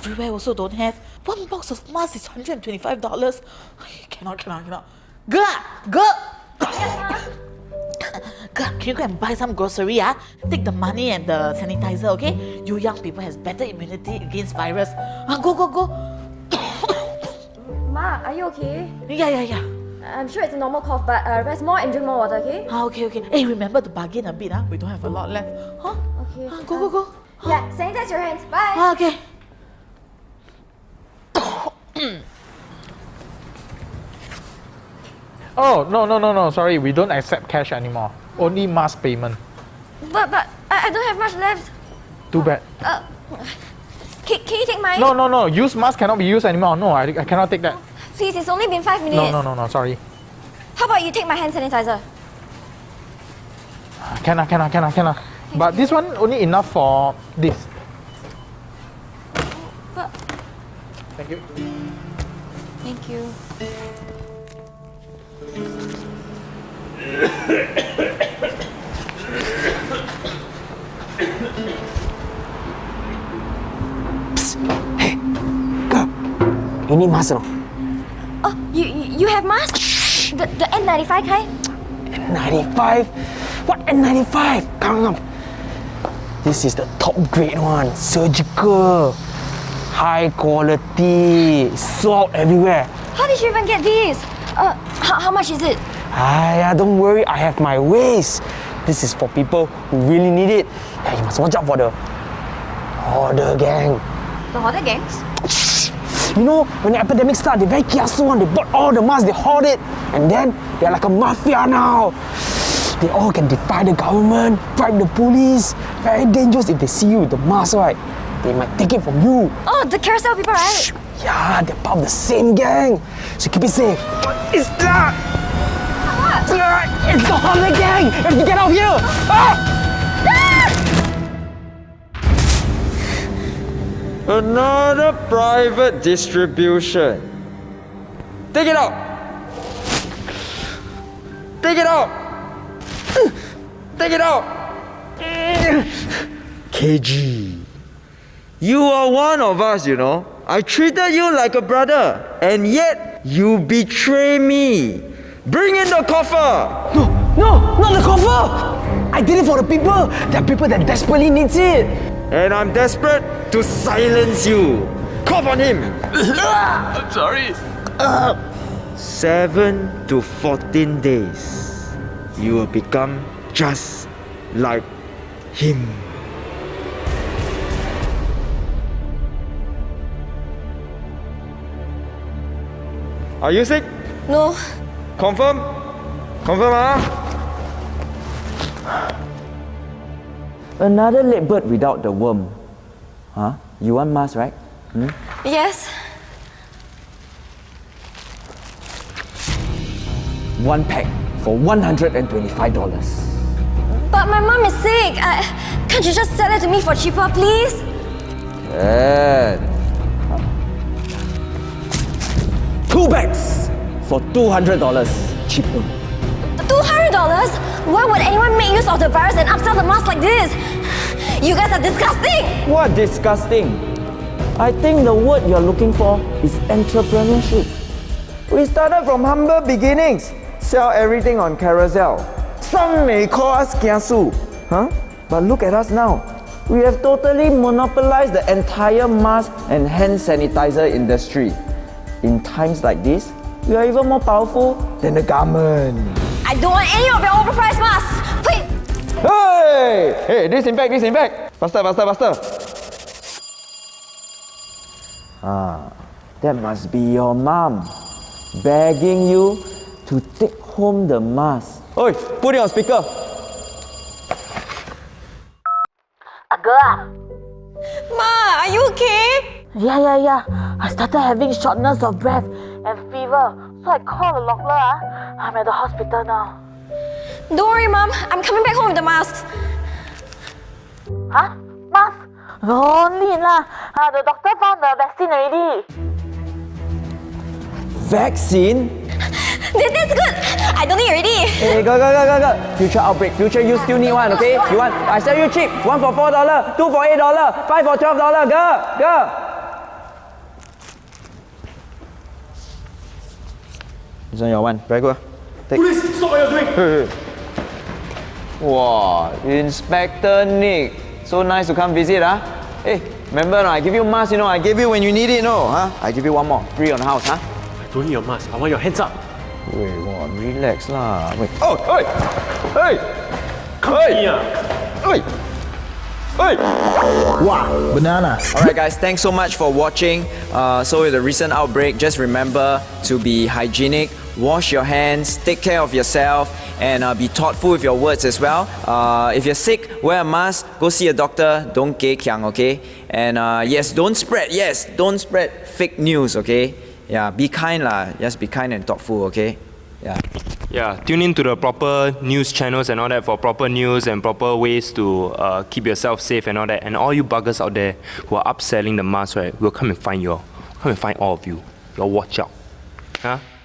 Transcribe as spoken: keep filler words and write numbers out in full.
everywhere also don't have. One box of masks is one hundred twenty-five dollars. Cannot, cannot, cannot. Girl, girl. Girl, can you go and buy some grocery, ah? Take the money and the sanitizer, okay? You young people has better immunity against virus. Ah, go, go, go. Ma, are you okay? Yeah, yeah, yeah. I'm sure it's a normal cough, but uh, rest more and drink more water, okay? Ah, okay, okay. Hey, remember to bargain a bit, ah? We don't have a lot left. Huh? Okay. Ah, go, go, go. Yeah, sanitize your hands. Bye. Ah, okay. Oh, no, no, no, no, sorry, we don't accept cash anymore. Only mask payment. But, but, I, I don't have much left. Too bad. Uh, can, can you take mine? No, no, no, used mask cannot be used anymore. No, I, I cannot take that. Please, it's only been five minutes. No, no, no, no, sorry. How about you take my hand sanitizer? Can I, can I, can I, can I? But this one only enough for this. But... Thank you. Thank you. Psst. Hey, girl, you need mask or not? Oh, you, you you have mask? The, the N ninety-five kind? N ninety-five? What N ninety-five? Come on. This is the top grade one. Surgical. High quality. Salt everywhere. How did you even get these? Uh, how, how much is it? Aya, don't worry, I have my ways. This is for people who really need it. Yeah, you must watch out for the hoarder gang. The hoarder gangs? You know, when the epidemic started, they're very kiasu one. They bought all the masks, they hoard it. And then, they're like a mafia now. They all can defy the government, bribe the police. Very dangerous if they see you with the mask, right? They might take it from you. Oh, the carousel people, right? Shh. Yeah, they're part of the same gang. So keep it safe. What is that? What? Uh, it's the hoarder gang! You have to get out of here! Ah! Ah! Another private distribution. Take it out! Take it out! Take it out! K G, you are one of us, you know. I treated you like a brother, and yet you betray me. Bring in the coffer! No, no, not the coffer! I did it for the people. There are people that desperately needs it. And I'm desperate to silence you. Cough on him! I'm sorry. Uh, Seven to fourteen days, you will become just like him. Are you sick? No. Confirm? Confirm, ah? Another late bird without the worm. Huh? You want mask, right? Hmm? Yes. One pack for one hundred twenty-five dollars. But my mom is sick. I, can't you just sell it to me for cheaper, please? Good. Two bags for two hundred dollars. Cheaper. two hundred dollars? Why would anyone make use of the virus and upsell the mask like this? You guys are disgusting! What disgusting? I think the word you're looking for is entrepreneurship. We started from humble beginnings. Sell everything on Carousel. Some may call us kiasu, huh? But look at us now. We have totally monopolized the entire mask and hand sanitizer industry. In times like this, we are even more powerful than the government. I don't want any of your overpriced masks! Please! Hey! Hey, disinfect, disinfect! Faster, faster, faster! Ah, that must be your mom begging you to take home the mask. Oi, put it on speaker. Agak. Ma, are you okay? Yeah, yeah, yeah. I started having shortness of breath and fever, so I called the locker. Ah. I'm at the hospital now. Don't worry, Mom. I'm coming back home with the masks. Huh? Mask? No need lah. Uh, the doctor found the vaccine already. Vaccine? This is good. I don't need already. Hey, go, go, go, go, go. Future outbreak. Future, you still need one, okay? You want? I sell you cheap. One for four dollars, two for eight dollars, five for twelve dollars. Go, go. This one your one. Very good. Take. Police, stop what you're doing. Hey, hey. Wow, Inspector Nick. So nice to come visit, huh? Hey, remember, no, I give you mask, you know, I gave you when you need it, no? Huh? I give you one more, free on the house, huh? I don't need your mask. I want your hands up. Wait, wow, relax lah. Wait. Oh, hey! Hey! Come Hey! here. Hey! Hey! Wow, banana. Alright guys, thanks so much for watching. Uh, so with the recent outbreak, just remember to be hygienic, wash your hands, take care of yourself, and uh, be thoughtful with your words as well. Uh, if you're sick, wear a mask, go see a doctor, don't gay kiang, okay? And uh, yes, don't spread, yes, don't spread fake news, okay? Yeah, be kind lah, just be kind and thoughtful, okay? Yeah. Yeah, tune in to the proper news channels and all that for proper news and proper ways to uh, keep yourself safe and all that. And all you buggers out there who are upselling the mask, right, we'll come and find you all. Come and find all of you. Y'all watch out. Huh?